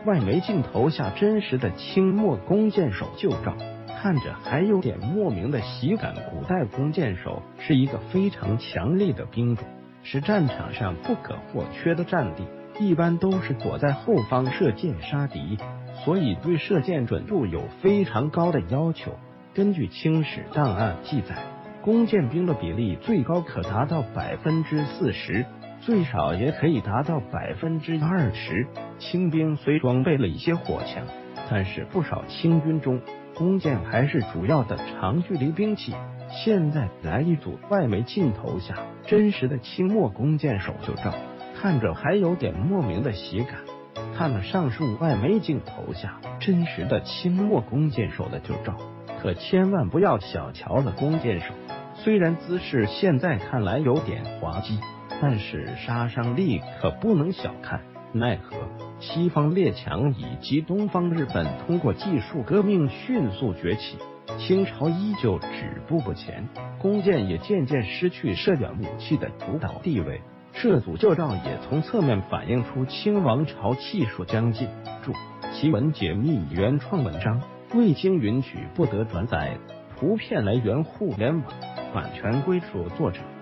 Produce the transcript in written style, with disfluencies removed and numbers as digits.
外媒镜头下真实的清末弓箭手旧照，看着还有点莫名的喜感。古代弓箭手是一个非常强力的兵种，是战场上不可或缺的战力，一般都是躲在后方射箭杀敌，所以对射箭准度有非常高的要求。根据清史档案记载，弓箭兵的比例最高可达到40%，最少也可以达到20%。清兵虽装备了一些火枪，但是不少清军中弓箭还是主要的长距离兵器。现在来一组外媒镜头下真实的清末弓箭手旧照，看着还有点莫名的喜感。看了上述外媒镜头下真实的清末弓箭手的旧照，可千万不要小瞧了弓箭手。虽然姿势现在看来有点滑稽，但是杀伤力可不能小看。奈何西方列强以及东方日本通过技术革命迅速崛起，清朝依旧止步不前，弓箭也渐渐失去射远武器的主导地位。这组旧照也从侧面反映出清王朝气数将尽。注：奇文解密原创文章，未经允许不得转载，图片来源互联网，版权归属作者。